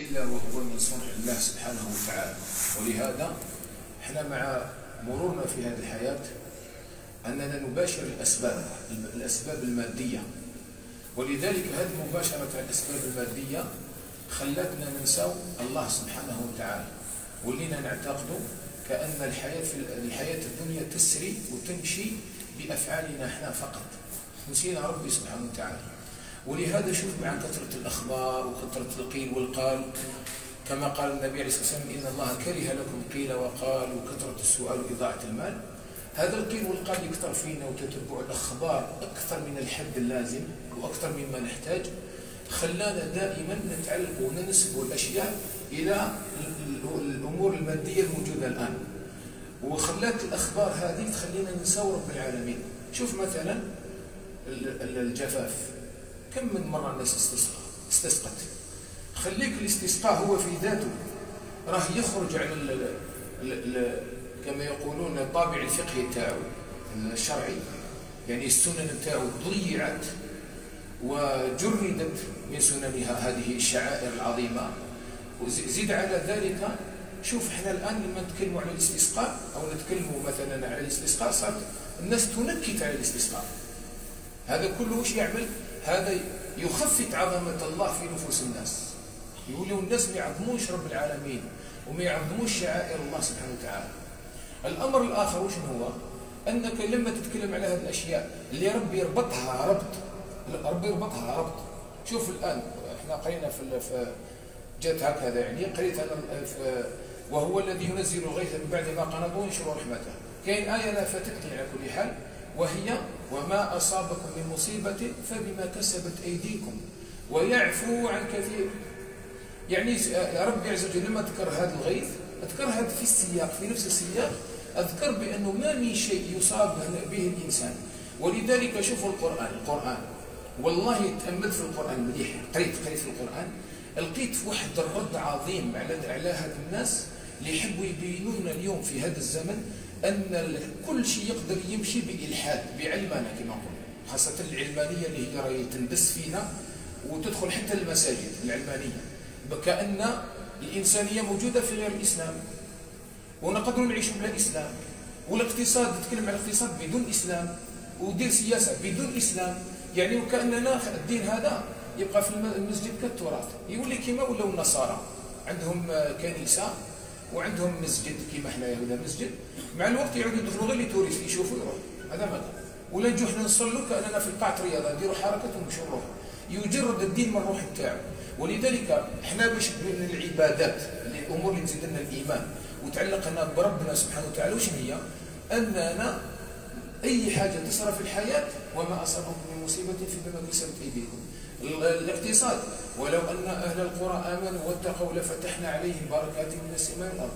إلا وهو من صنع الله سبحانه وتعالى. ولهذا احنا مع مرورنا في هذه الحياة أننا نباشر الأسباب المادية، ولذلك هذه مباشرة الأسباب المادية خلتنا ننسى الله سبحانه وتعالى، ولينا نعتقد كأن الحياة الدنيا تسري وتمشي بأفعالنا احنا فقط، نسينا ربي سبحانه وتعالى. ولهذا شوف مع كثرة الأخبار وكثرة القيل والقال، كما قال النبي عليه الصلاة والسلام إن الله كره لكم قيل وقال، وكثرة السؤال وإضاعة المال. هذا القيل والقال يكثر فينا وتتبع الأخبار أكثر من الحد اللازم وأكثر مما نحتاج، خلانا دائما نتعلق وننسب الأشياء إلى الأمور المادية الموجودة الآن، وخلات الأخبار هذه تخلينا ننسى رب العالمين. شوف مثلا الجفاف، كم من مرة الناس استسقت. خليك الاستسقاء هو في ذاته راه يخرج عن كما يقولون الطابع الفقهي تاعو الشرعي، يعني السنن تاعو ضيعت وجردت من سننها هذه الشعائر العظيمة. وزيد على ذلك شوف احنا الآن لما نتكلموا على الاستسقاء أو نتكلموا مثلا على الاستسقاء صارت الناس تنكت على الاستسقاء. هذا كله وش يعمل؟ هذا يخفت عظمة الله في نفوس الناس، يقولوا الناس ما يعظموش رب العالمين وما يعظموش شعائر الله سبحانه وتعالى. الأمر الآخر وش هو؟ أنك لما تتكلم على هذه الأشياء اللي ربي يربطها ربط. شوف الآن احنا قرينا في جات هكذا، يعني قريت أنا وهو الذي ينزل الغيث من بعد ما قنطوا وينشر رحمته. كاين آية لا فاتتني على كل حال، وهي وما أصابكم من مصيبة فبما كسبت أيديكم ويعفو عن كثير. يعني ربي عز وجل لما ذكر هذا الغيث أذكر هذا في السياق، في نفس السياق أذكر بأنه ما من شيء يصاب به الإنسان. ولذلك شوفوا القرآن والله تأملت في القرآن مليح، قريت في القرآن، لقيت في واحد الرد عظيم على هاد الناس اللي يحبوا يبينوا لنا اليوم في هذا الزمن أن كل شيء يقدر يمشي بإلحاد بعلمانة كما نقول، خاصة العلمانية اللي هي راهي تندس فينا وتدخل حتى المساجد العلمانية، كأن الإنسانية موجودة في غير الإسلام ونقدر نعيش بلا إسلام، والاقتصاد تتكلم على الاقتصاد بدون إسلام، ودير سياسة بدون إسلام، يعني وكأننا الدين هذا يبقى في المسجد كالتراث. يقول لي كما ولاو النصارى عندهم كنيسة وعندهم مسجد كما احنا هنا مسجد، مع الوقت يعودوا يدخلوا غير لتوريست يشوفوا يروحوا، هذا مثلا. ولا نجوا احنا نصلوا كأننا في قاعة رياضة نديروا حركة ونمشوا نروحوا، يجرد الدين من الروح تاعو. ولذلك احنا باش من العبادات الامور اللي تزيد لنا الايمان وتعلقنا بربنا سبحانه وتعالى وش هي؟ اننا اي حاجه تصرى في الحياه وما اصابكم من مصيبه فبما كسبت ايديكم. الاقتصاد ولو ان اهل القرى امنوا واتقوا لفتحنا عليهم بركات من السماء والارض،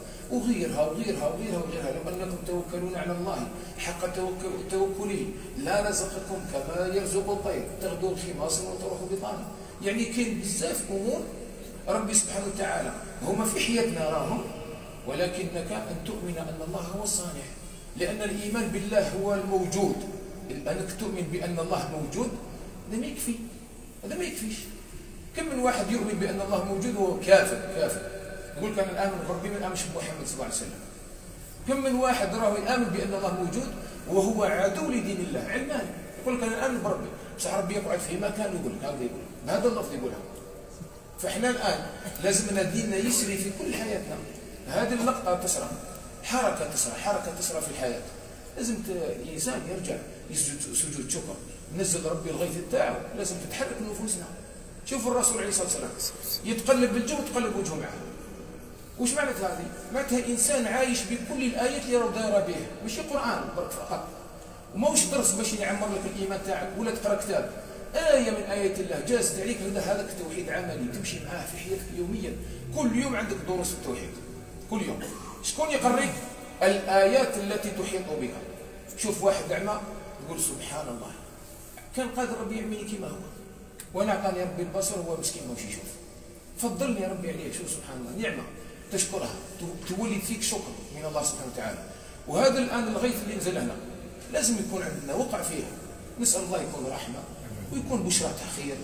وغيرها لو انكم توكلون على الله حق توكله لا رزقكم كما يرزق الطير تغدو خماصا وتروح بطانا. يعني كاين بزاف امور ربي سبحانه وتعالى هما في حياتنا راهم، ولكنك ان تؤمن ان الله هو الصانع، لان الايمان بالله هو الموجود. انك تؤمن بان الله موجود هذا ما يكفي، هذا ما يكفيش. كم من واحد يؤمن بان الله موجود وهو كافر يقول لك انا امن بربي ما امنش بمحمد صلى الله عليه وسلم. كم من واحد راه يامن بان الله موجود وهو عدو لدين الله علماني، يقول لك انا امن بربي بصح ربي يقعد في مكان يقول لك هذا يقول بهذا اللفظ يقولها. فاحنا الان لازمنا ديننا يسري في كل حياتنا. هذه اللقطه تسرى، حركه تسرى في الحياه. لازم الانسان يرجع يسجد سجود شكر، نزل ربي الغيث تاعو، لازم تتحرك نفوسنا. شوفوا الرسول عليه الصلاه والسلام يتقلب بالجو وتقلب وجهه معه. وش معنى هذه؟ معناتها انسان عايش بكل الايات اللي راه دايره به، ماشي قران برك فقط، وماهوش درس باش يعمر لك الايمان تاعك ولا تقرا كتاب. آية من آيات الله جازت عليك هذاك التوحيد عملي تمشي معاه في حياتك يوميا. كل يوم عندك دروس التوحيد، كل يوم. شكون يقريك؟ الآيات التي تحيط بك. شوف واحد أعمى يقول سبحان الله، كان قادر ربي يعملني كما هو، وأنا أعطاني ربي البصر وهو مسكين ماهوش يشوف. فضلني ربي عليه. شوف سبحان الله، نعمة تشكرها تولد فيك شكر من الله سبحانه وتعالى. وهذا الآن الغيث اللي نزل هنا لازم يكون عندنا وقع فيه، نسأل الله يكون رحمة ويكون بشرى خير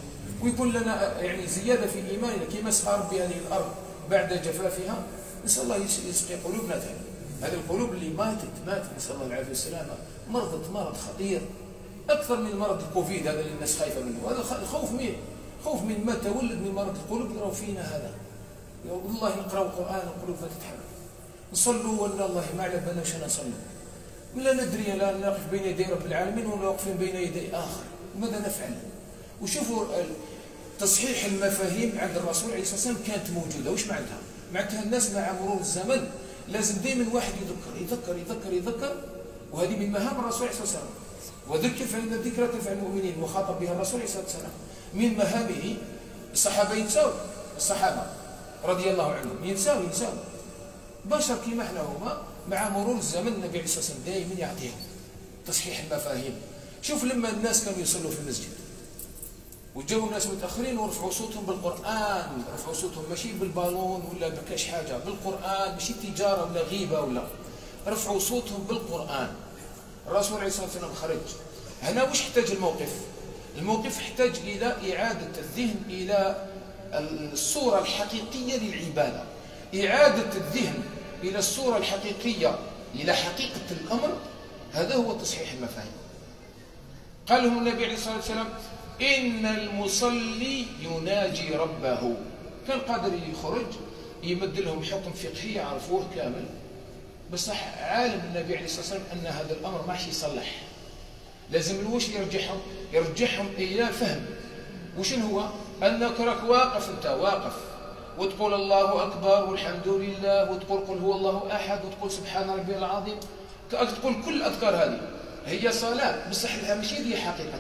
ويكون لنا يعني زيادة في إيماننا كما سقى ربي هذه الأرض بعد جفافها. نسأل الله يسقي قلوبنا ثاني. هذه القلوب اللي ماتت نسأل الله العافية والسلامة، مرضت مرض خطير أكثر من مرض الكوفيد هذا اللي الناس خايفة منه. هذا خوف من ما تولد من مرض القلوب راهو فينا هذا. والله نقراو القرآن القلوب تتحرك، نصلوا ولا الله ما على بالناش نصلوا، ولا ندري لا نقف بين يدي رب العالمين ولا واقفين بين يدي آخر، ماذا نفعل؟ وشوفوا تصحيح المفاهيم عند الرسول عليه الصلاة والسلام كانت موجودة. وش معناتها؟ معناتها الناس مع مرور الزمن لازم دائما واحد يذكر، وهذه من مهام الرسول عليه الصلاة والسلام. وذكر فإن الذكرى تنفع المؤمنين، وخاطب بها الرسول عليه الصلاة والسلام. من مهامه الصحابة ينساو، الصحابة رضي الله عنهم ينساو بشر كيما احنا هما. مع مرور الزمن النبي عليه الصلاة والسلام دائما يعطيهم تصحيح المفاهيم. شوف لما الناس كانوا يصلوا في المسجد وجاوا الناس متأخرين ورفعوا صوتهم بالقرآن، رفعوا صوتهم ماشي بالبالون ولا بكاش حاجة، بالقرآن، ماشي تجارة ولا غيبة ولا، رفعوا صوتهم بالقرآن. الرسول عليه الصلاة والسلام خرج هنا. وش احتاج الموقف احتاج إلى إعادة الذهن إلى الصورة الحقيقية للعبادة، إعادة الذهن إلى الصورة الحقيقية إلى حقيقة الأمر. هذا هو تصحيح المفاهيم. قال لهم النبي عليه الصلاة والسلام: إن المصلي يناجي ربه. كان قادر يخرج يمد لهم حكم فقهي يعرفوه كامل، بس عالم النبي عليه الصلاة والسلام أن هذا الأمر ما حش يصلح. لازم الوش يرجعهم إلى فهم. وشن هو؟ أنك راك واقف، أنت واقف وتقول الله أكبر والحمد لله، وتقول قل هو الله أحد، وتقول سبحان ربي العظيم، تقول كل الأذكار هذه هي صلاة، بصح لها ماشي هي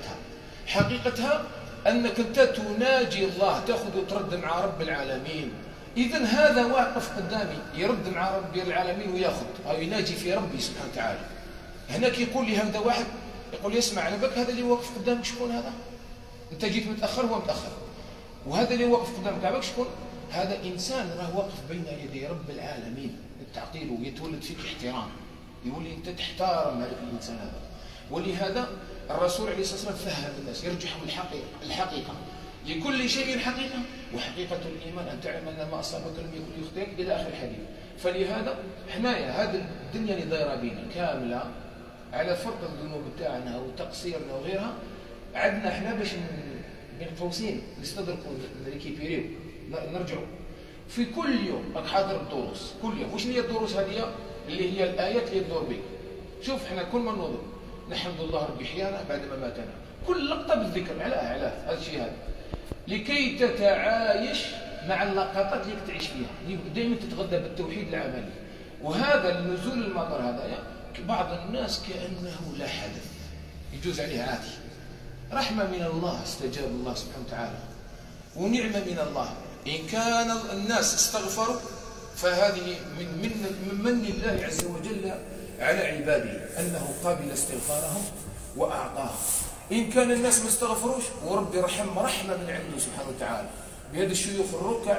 حقيقتها أنك أنت تناجي الله، تأخذ وترد مع رب العالمين. إذن هذا واقف قدامي يرد مع رب العالمين ويأخذ أو يناجي في ربي سبحانه وتعالى. هناك يقول لي هذا واحد يقول لي: اسمع على بالك هذا اللي واقف قدامك شكون هذا؟ أنت جيت متأخر هو متأخر، وهذا اللي واقف قدامك عباك شكون؟ هذا إنسان راه واقف بين يدي رب العالمين، تعطيله يتولد فيك احترام، يولي أنت تحترم هذا الإنسان هذا. ولهذا الرسول عليه الصلاة والسلام فهم الناس، يرجحهم الحقيقة. لكل شيء حقيقة، وحقيقة الإيمان أن تعلم أن ما أصابك لم يكن ليخطئك إلى آخر الحديث. فلهذا حنايا هذه الدنيا اللي دايرة بينا كاملة على فرق الذنوب تاعنا وتقصيرنا وغيرها، عندنا احنا باش بين قوسين نستدركوا نريكيبيريو نرجعوا في كل يوم. راك حاضر الدروس كل يوم. وش هي الدروس هذه؟ اللي هي الآيات اللي تدور بك. شوف احنا كل ما نوضر نحمد الله ربي حيانا بعد ما ماتنا، كل لقطة بالذكر. علاه هذا الشيء هذا لكي تتعايش مع اللقطات اللي تعيش فيها، دائما تتغذى بالتوحيد العملي. وهذا النزول المطر هذا بعض الناس كأنه لا حدث، يجوز عليه عادي. رحمة من الله، استجاب الله سبحانه وتعالى، ونعمة من الله. إن كان الناس استغفروا فهذه من من الله عز وجل على عباده أنه قابل استغفارهم وأعطاهم. إن كان الناس ما استغفروش وربي رحمة من عنده سبحانه وتعالى بهذا الشيوخ الركع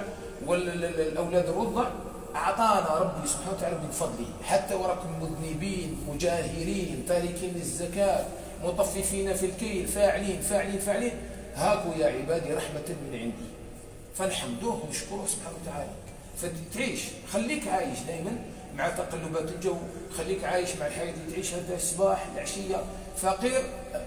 والأولاد الرضع، أعطانا ربي سبحانه وتعالى من فضله. حتى وراكم مذنبين مجاهرين تاركين للزكاة مطففين في الكيل فاعلين هاكو يا عبادي رحمة من عندي، فنحمدوه ونشكروه سبحانه وتعالى. فتعيش، خليك عايش دائما مع تقلبات الجو، خليك عايش مع الحياة اللي تعيش هذا الصباح العشية. فقير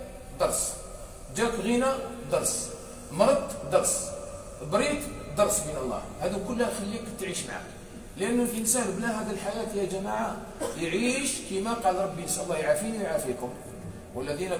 درس، جاك غنى درس، مرض درس، بريت درس من الله. هذا كلها خليك تعيش معك، لأن الإنسان بلا هذه الحياة يا جماعة يعيش كما قال ربي نسأل الله يعافيني ويعافيكم. والذين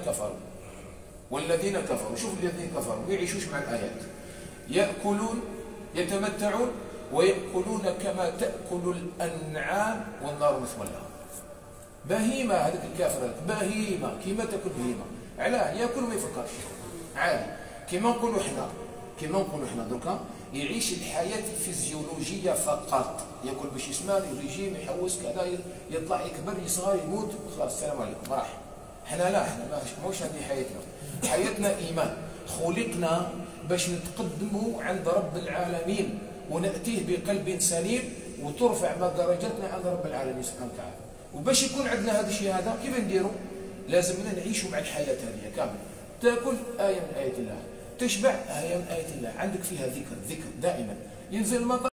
كفروا شوف الذين كفروا يعيشوش مع الآيات، يأكلون يتمتعون ويأكلون كما تأكل الأنعام والنار مثوى لهم. بهيمة هذاك الكافر بهيمة كما تأكل بهيمة. علاه؟ يأكل ما يفكرش عادي. كما نقولوا احنا دركا يعيش الحياة الفيزيولوجية فقط، يأكل باش يسمان الرجيم يحوس كذا يطلع يكبر يصغر يموت خلاص السلام عليكم راح. احنا لا، احنا ماهوش هذه حياتنا إيمان. خلقنا باش نتقدموا عند رب العالمين ونأتيه بقلب سليم وترفع درجاتنا عند رب العالمين سبحانه وتعالى. وباش يكون عندنا هذا الشيء هذا كيف نديروا؟ لازمنا نعيشوا مع الحياة هذه كامل. تأكل آية من آيات الله، تشبع، هي من آية الله، عندك فيها ذكر دائما. ينزل المطر